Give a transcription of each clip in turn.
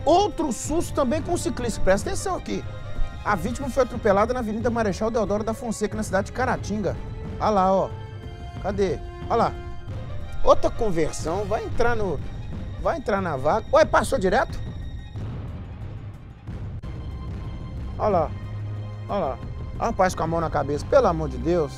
outro susto também com o ciclista. Presta atenção aqui. A vítima foi atropelada na Avenida Marechal Deodoro da Fonseca, na cidade de Caratinga. Olha lá, ó. Cadê? Olha lá. Outra conversão. Vai entrar na vaga. Ué, passou direto? Olha lá. Olha lá. Olha o rapaz com a mão na cabeça. Pelo amor de Deus.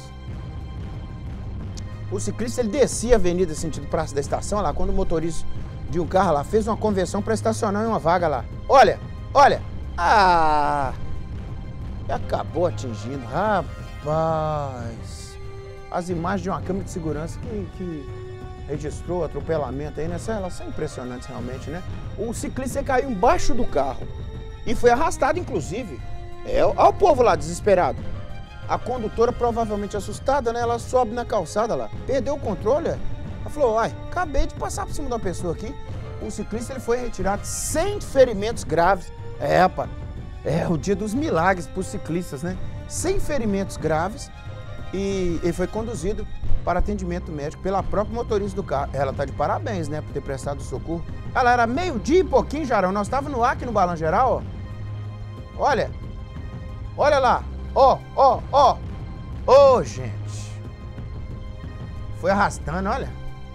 O ciclista, ele descia a avenida sentido Praça da Estação, olha lá, quando o motorista de um carro lá fez uma conversão para estacionar em uma vaga lá. Olha, olha. Ah! Acabou atingindo. Rapaz. As imagens de uma câmera de segurança que registrou o atropelamento aí, né? Elas são impressionantes realmente, né? O ciclista caiu embaixo do carro e foi arrastado, inclusive. Olha o povo lá desesperado. A condutora, provavelmente assustada, né? Ela sobe na calçada lá, perdeu o controle. Ela falou, ai, acabei de passar por cima de uma pessoa aqui. O ciclista, ele foi retirado sem ferimentos graves. Rapaz, é o dia dos milagres para os ciclistas, né? Sem ferimentos graves. E ele foi conduzido para atendimento médico pela própria motorista do carro. Ela tá de parabéns, né, por ter prestado socorro. Ela era meio-dia e pouquinho, Jarão. Nós estávamos no ar aqui no Balanço Geral, ó. Olha. Olha lá. Ó. Ô, gente. Foi arrastando, olha.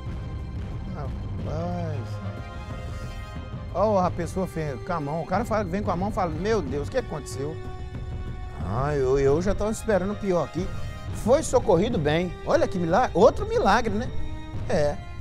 Rapaz. Ó, a pessoa fez com a mão. O cara fala, vem com a mão e fala, meu Deus, o que aconteceu? Eu já estava esperando o pior aqui. Foi socorrido bem. Olha que milagre. Outro milagre, né? É.